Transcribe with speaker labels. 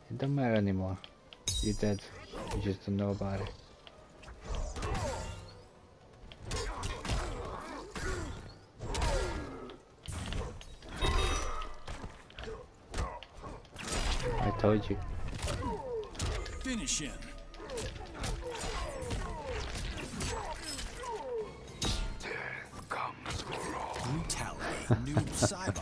Speaker 1: It don't matter anymore. You're dead. You just don't know about it. I told you.
Speaker 2: Finish him.
Speaker 3: Death comes for all.
Speaker 2: Brutality. Noob cyber.